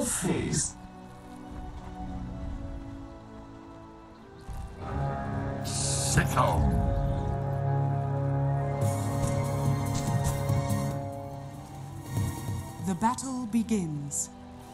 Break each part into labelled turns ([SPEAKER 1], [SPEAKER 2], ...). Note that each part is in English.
[SPEAKER 1] your face.
[SPEAKER 2] Sicko.
[SPEAKER 3] The battle begins.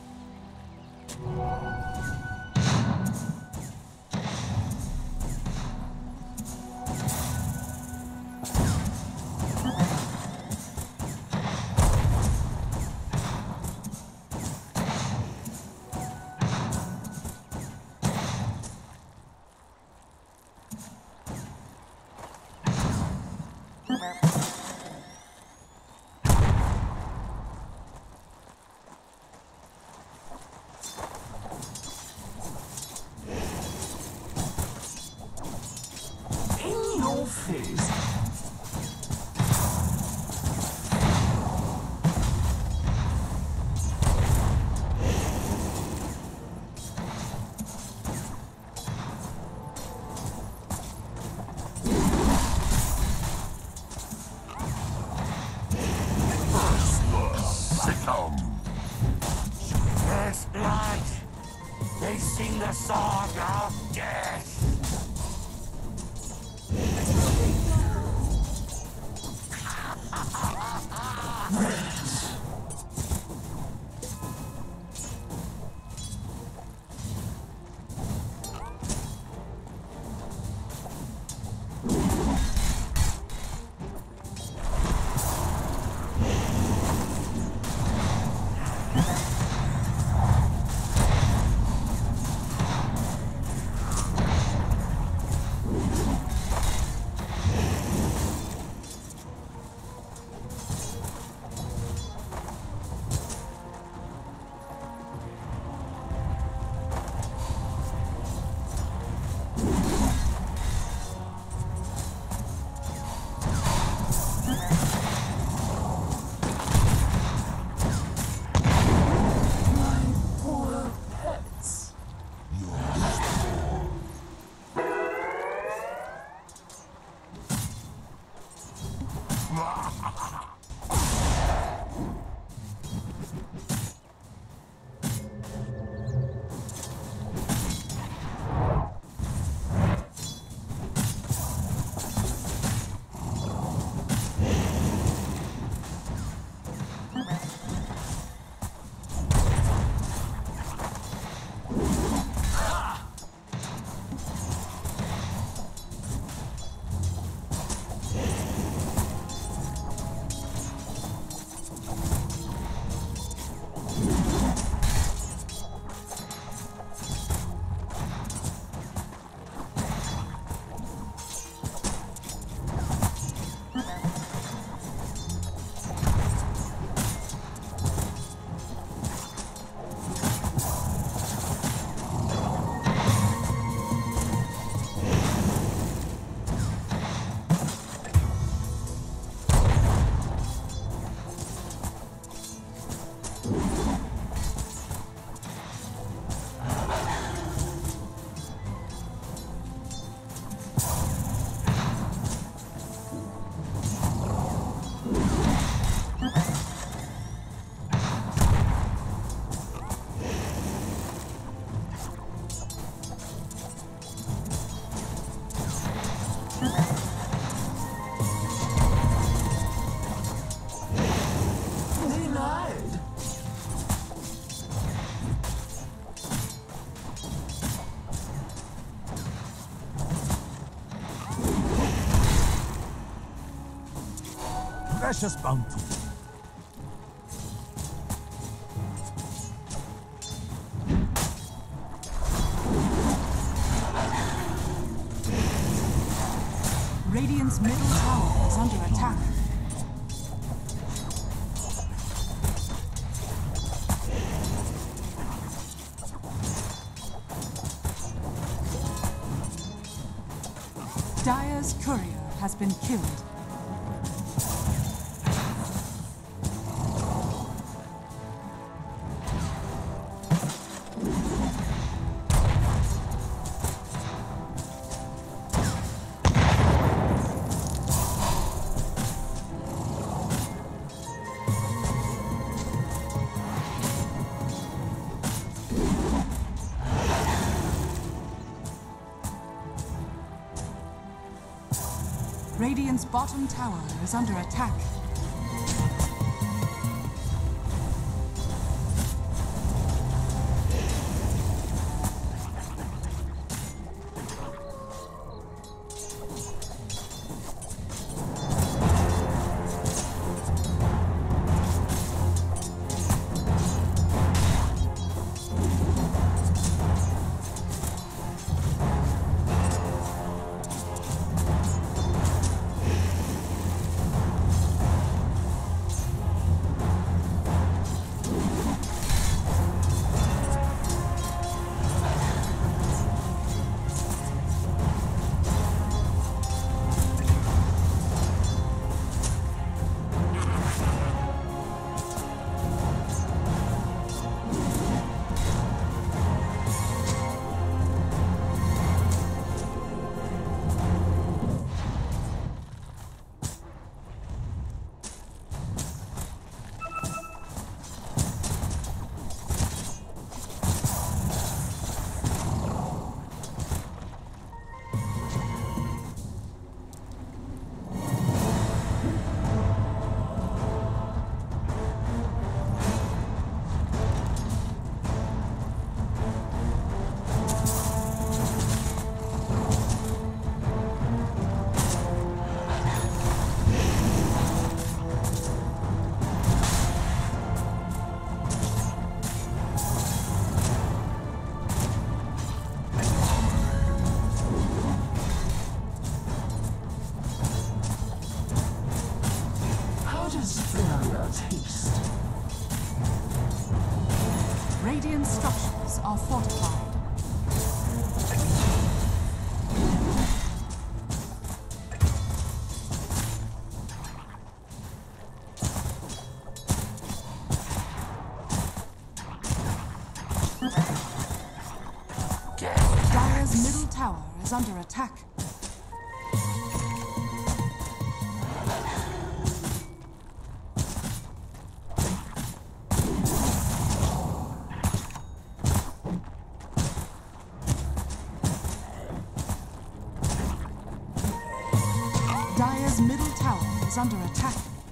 [SPEAKER 1] In your face.
[SPEAKER 2] Sicko.
[SPEAKER 4] First blood. They sing the song of death.
[SPEAKER 1] Poor pets. Denied.
[SPEAKER 5] Precious bounty.
[SPEAKER 3] Radiant's middle tower is under attack. Dire's courier has been killed. Radiant's bottom tower is under attack. Radiant structures are fortified. Dire's middle tower is under attack. Dire's middle tower is under attack.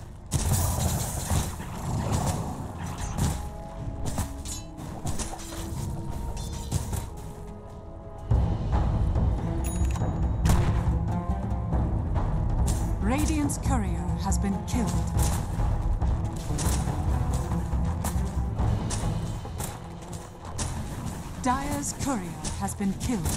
[SPEAKER 3] Radiant's courier has been killed. Dire's courier has been killed.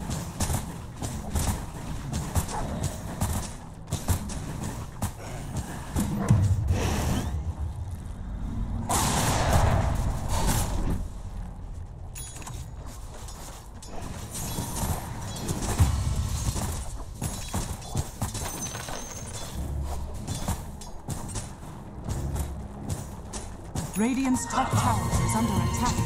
[SPEAKER 3] Radiant's top tower is under attack.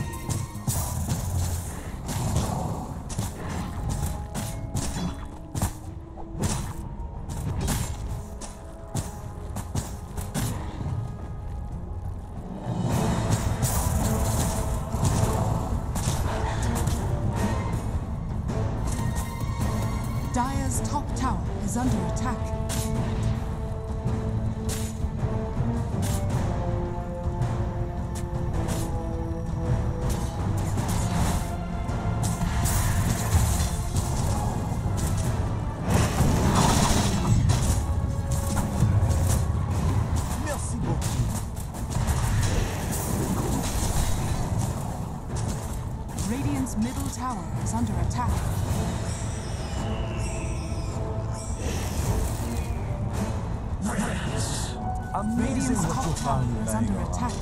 [SPEAKER 3] Dire's top tower is under attack. Radiant's middle tower is under attack. Radiant's top tower is under attack.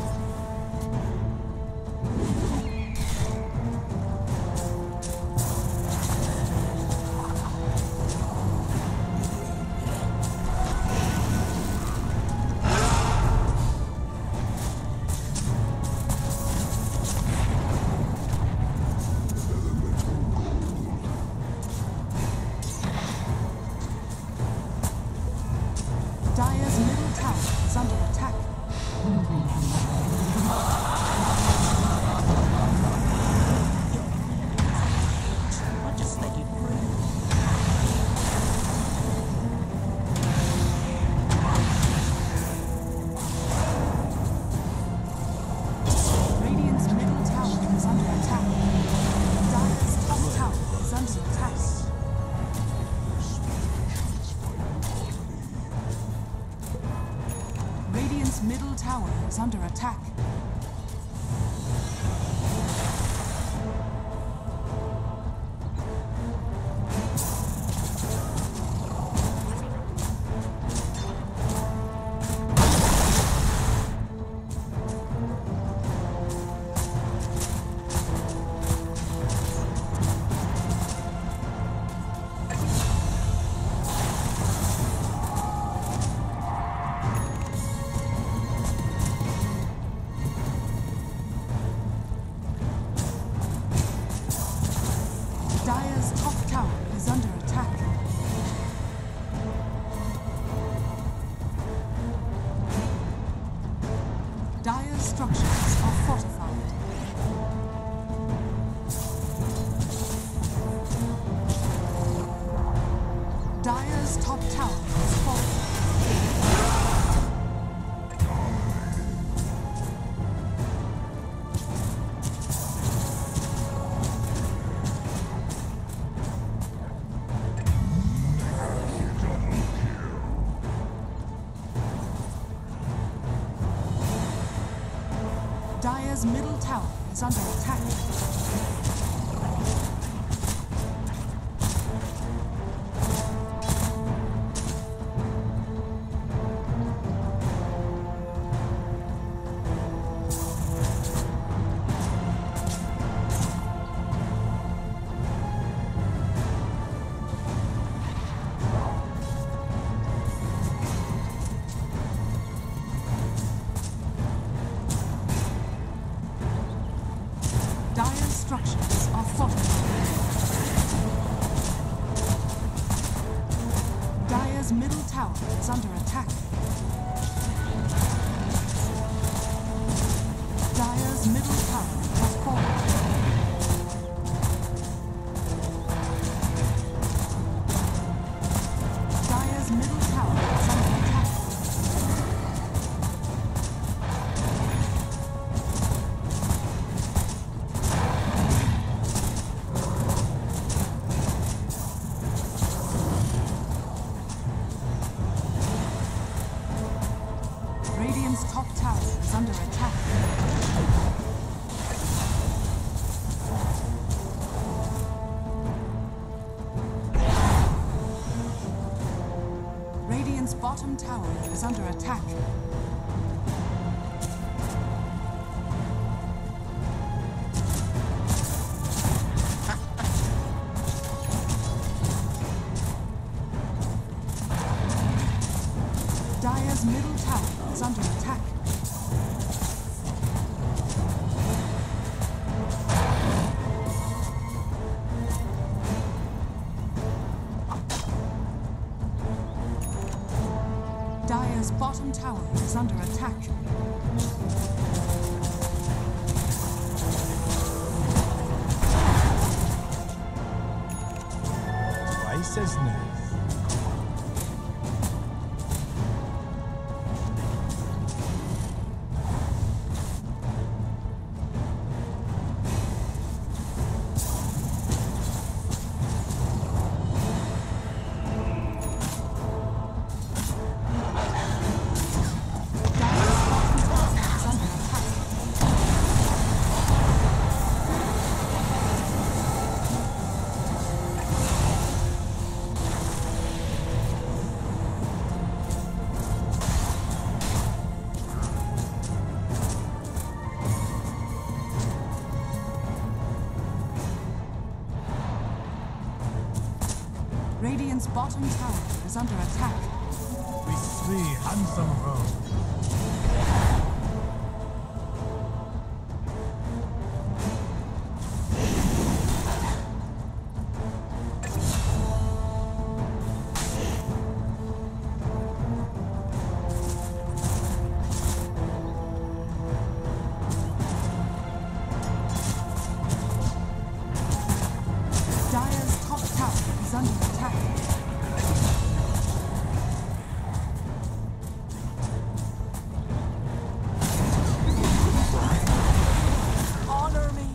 [SPEAKER 3] Dire's middle tower is under attack.
[SPEAKER 1] I'll just let you breathe.
[SPEAKER 3] Radiant's middle tower is under attack. Dire's top tower is under attack. Dire's structures are fortified. Dire's top tower is falling. Dire's middle tower is under attack. Dire's structures are fortified. Dire's middle tower is under attack. Dire's middle tower has fallen. Dire's middle tower is under attack. Radiant's top tower is under attack. Radiant's bottom tower is under attack. Dire's middle tower is under attack. Dire's bottom tower is under attack.
[SPEAKER 5] Twice as nice. Radiant's bottom tower is under attack. With 3 handsome rows.
[SPEAKER 3] Dire's top tower is under attack. Honor me.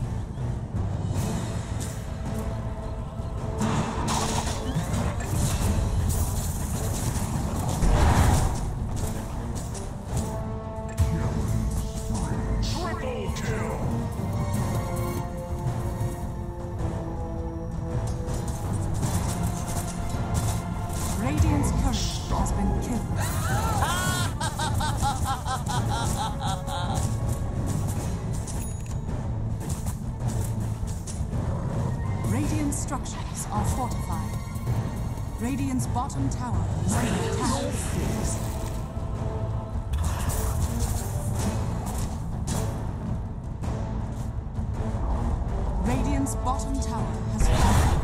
[SPEAKER 3] Radiant's courier has been killed. Radiant structures are fortified. Radiant's bottom tower is under attack. Radiant's bottom tower has fallen.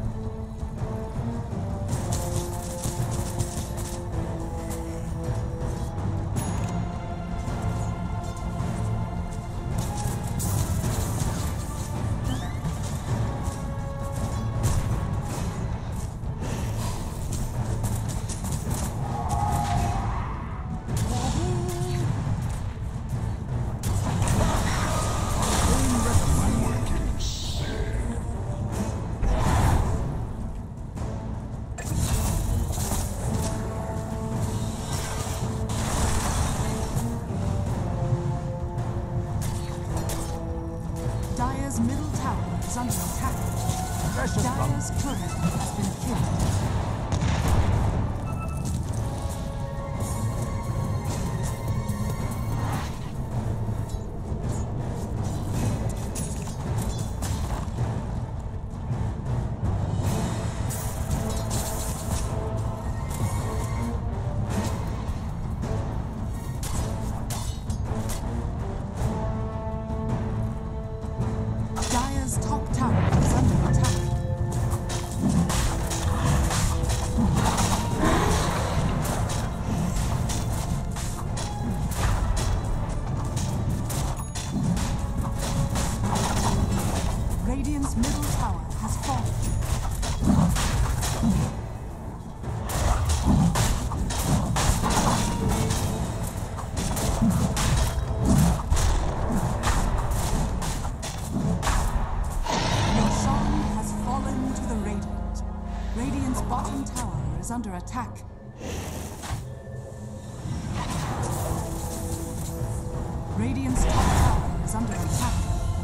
[SPEAKER 3] Dire's middle tower is under attack. Dire's turret has been killed. Dire's top tower is under attack. Radiant's middle tower has fallen. Roshan has fallen to the Radiant. Radiant's bottom tower is under attack. Radiant's top tower is under attack.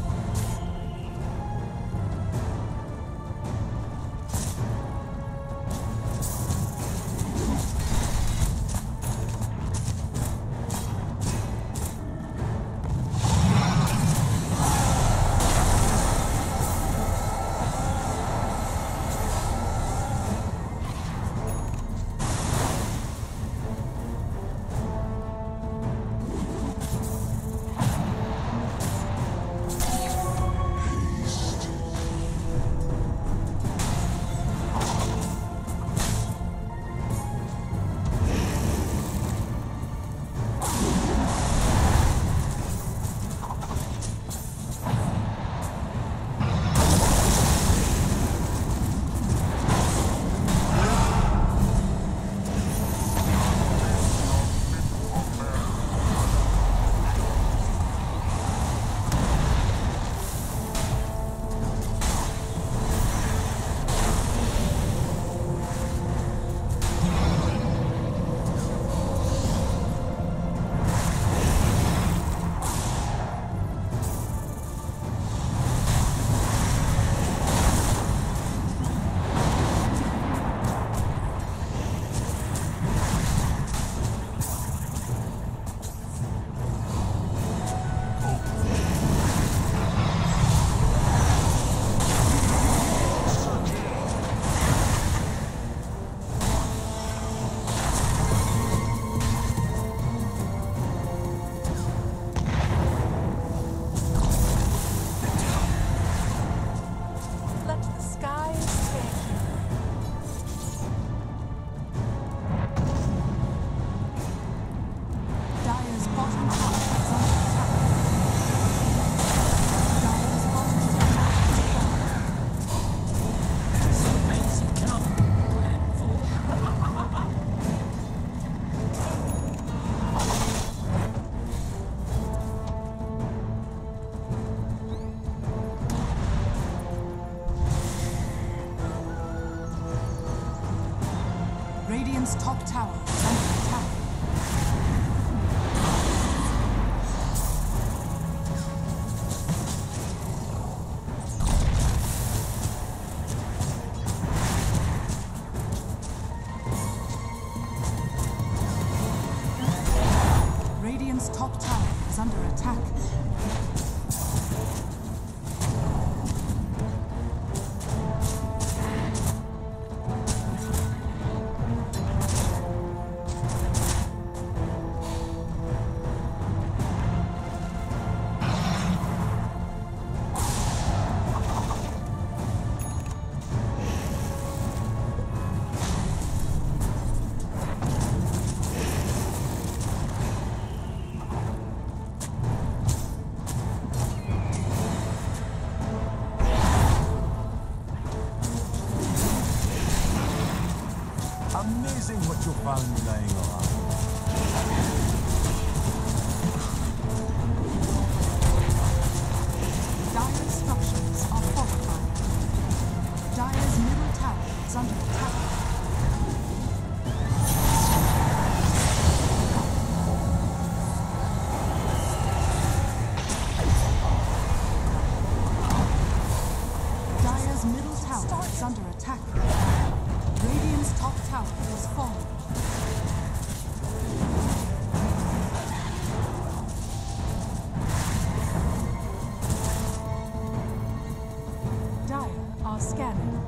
[SPEAKER 3] Radiant's top tower is under attack. attack.
[SPEAKER 5] Amazing what you found lying around.
[SPEAKER 3] Dire's structures are fortified. Dire's middle tower is under attack. Dire's middle tower is under attack. Radiant's top tower has fallen. Dire are scanning.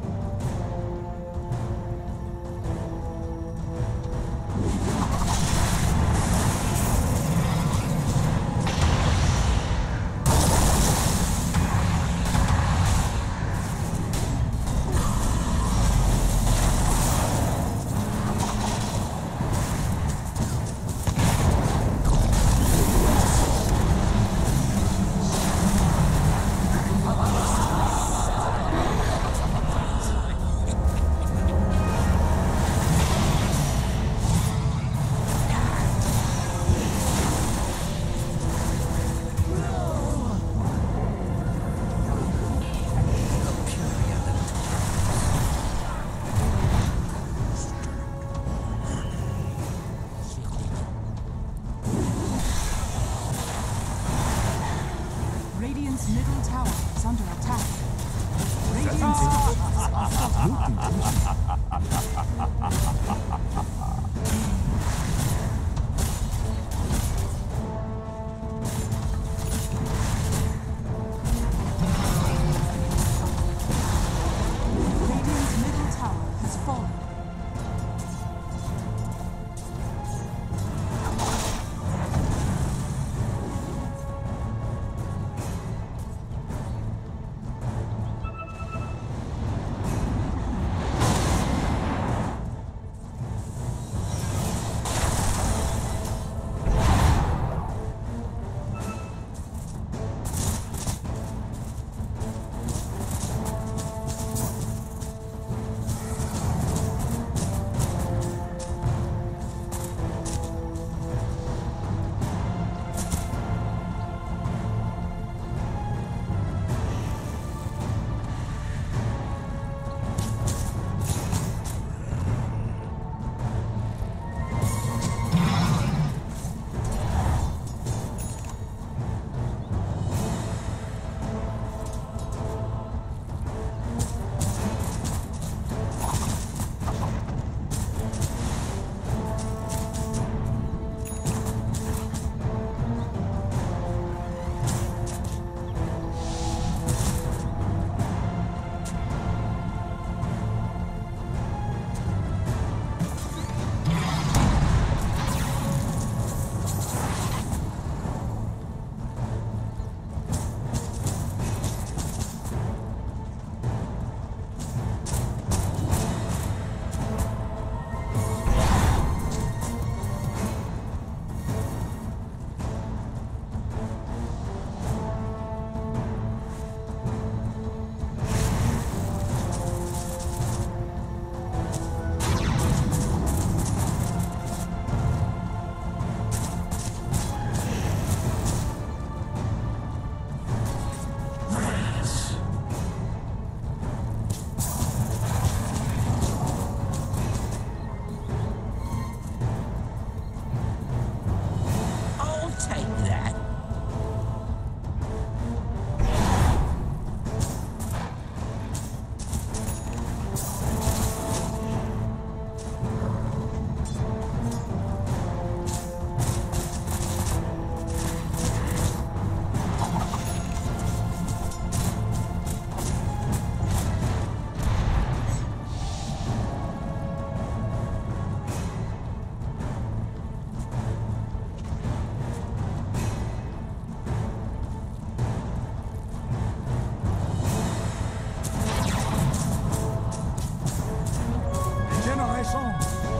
[SPEAKER 5] Génération.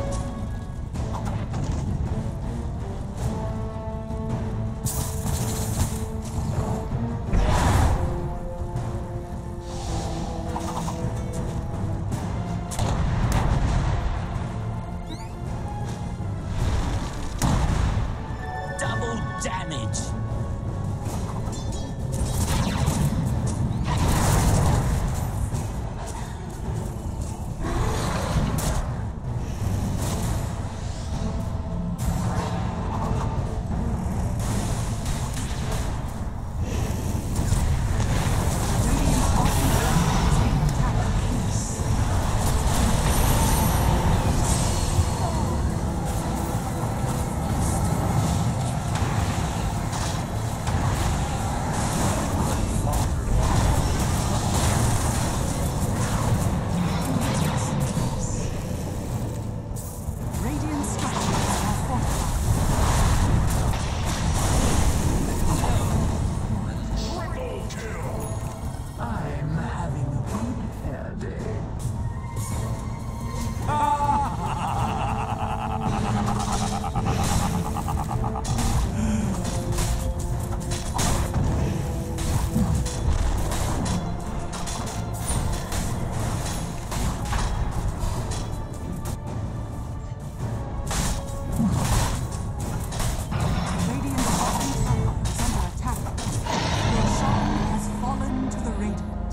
[SPEAKER 4] Double damage.
[SPEAKER 3] Radiant structures are fortified.
[SPEAKER 1] I'm having a good hair day.
[SPEAKER 3] Radiant's bottom tower is under attack. Roshan has fallen to the Radiant.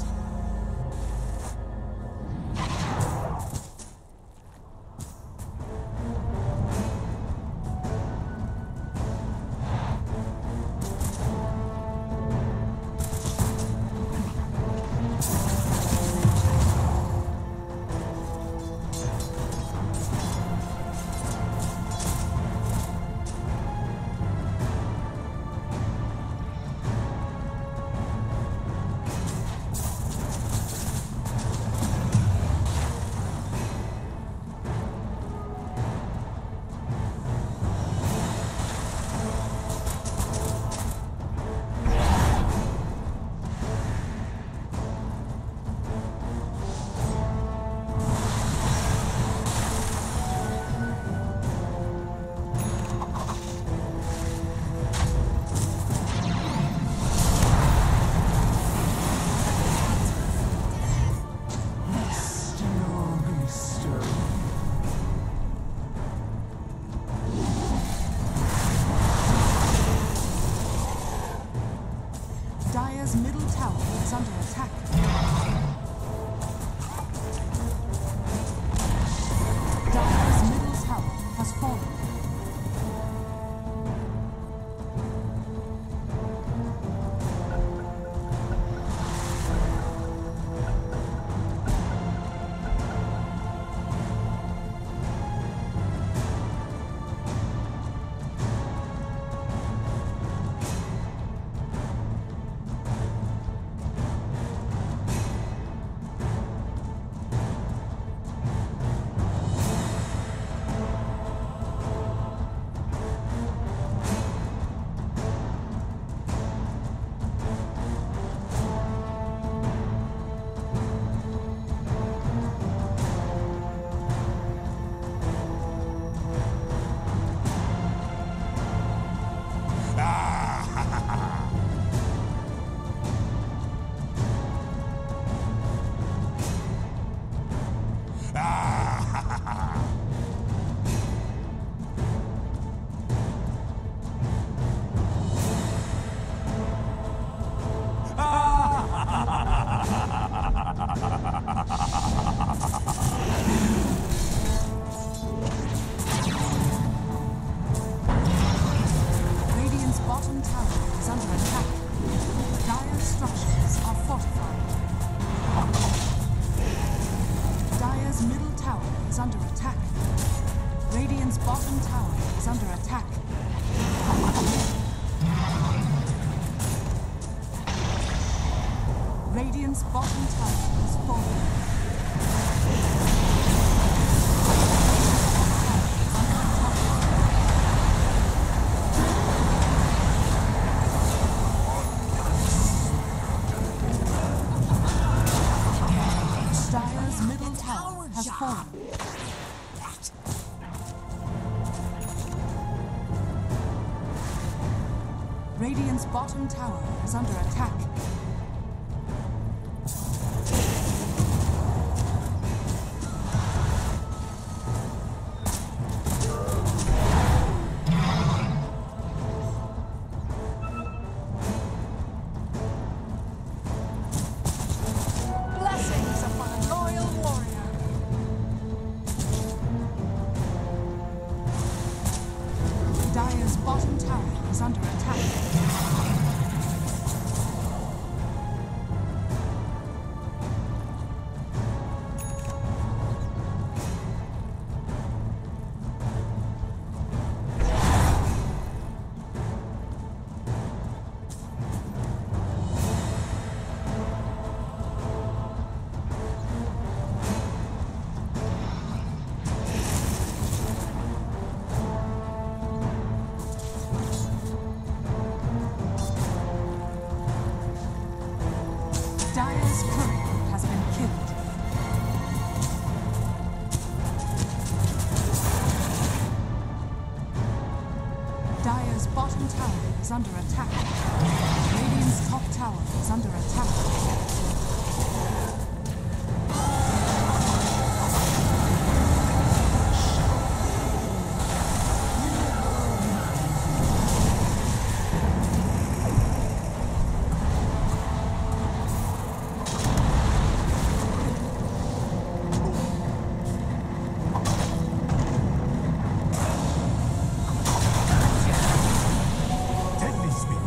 [SPEAKER 3] Dire's middle tower is under attack. Dire's middle tower has fallen. Radiant's bottom tower is under attack. Dire's structures are fortified. Dire's middle tower is under attack. Radiant's bottom tower is under attack. Radiant's bottom tower is falling. Dire's middle tower has fallen. Radiant's bottom tower is under attack. Blessings upon a loyal warrior. Dire's bottom tower is under attack. Dire's courier has been killed. Dire's bottom tower is under attack. Radiant's top tower is under attack.
[SPEAKER 5] Deadly speed.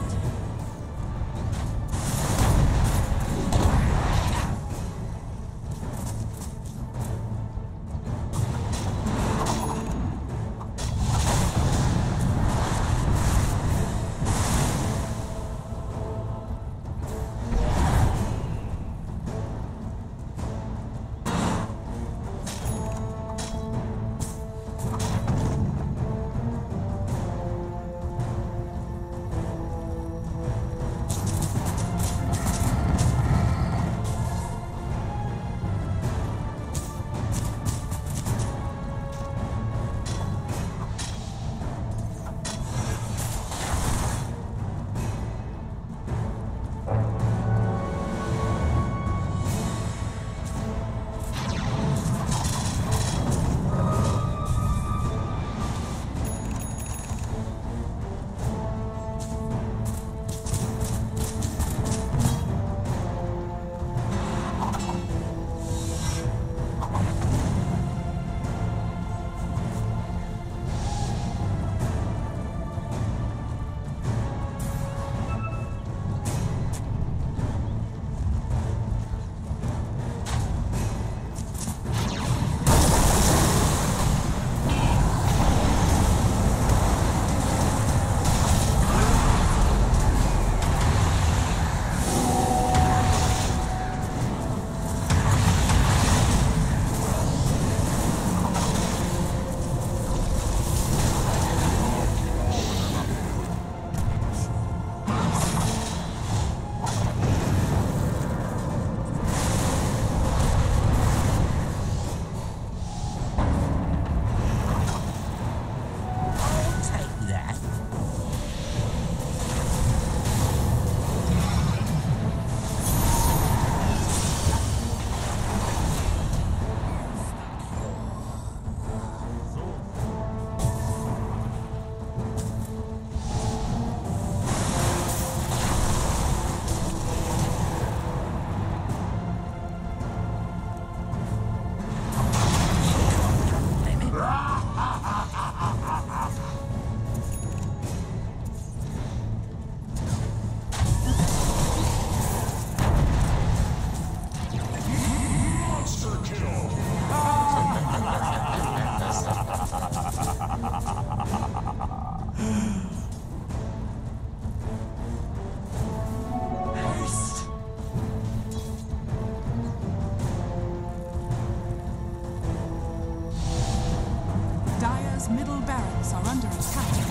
[SPEAKER 3] middle barracks are under attack.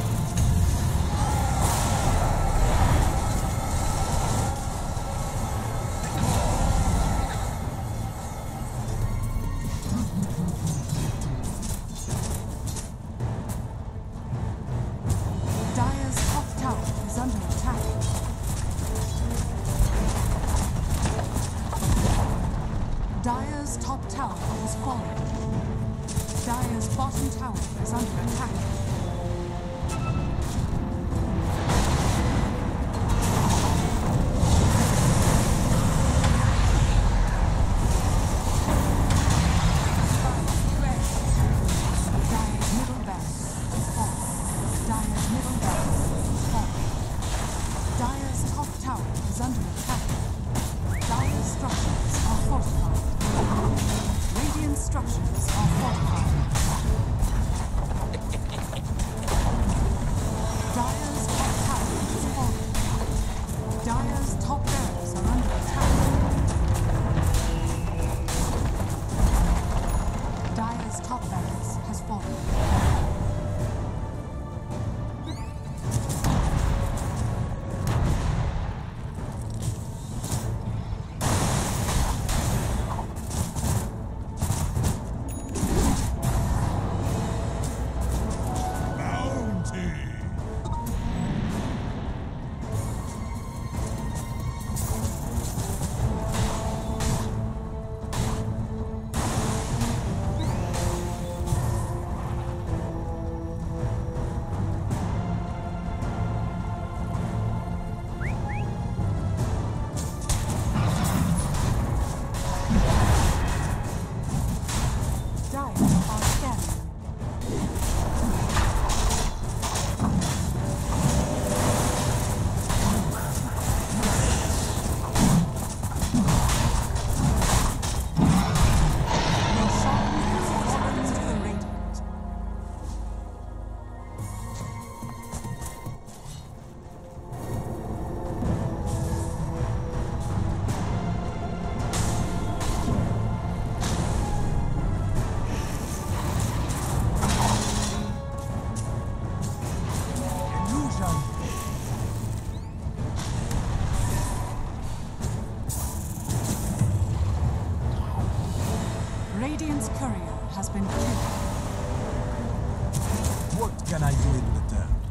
[SPEAKER 3] Dire's bottom tower is under attack. Dire's middle barracks is falling. Dire's middle barracks is falling. Dire's top tower is under attack. Dire's structures are fortified. Radiant structures are fortified. Dire's top tower is falling. Dire's top barracks are under attack. Dire's top barracks has fallen.
[SPEAKER 5] Bounty.
[SPEAKER 3] Dire are scanning. Roshan has fallen to the Radiant.
[SPEAKER 5] Illusion.
[SPEAKER 3] Radiant's courier has been killed.
[SPEAKER 5] What can I do in return?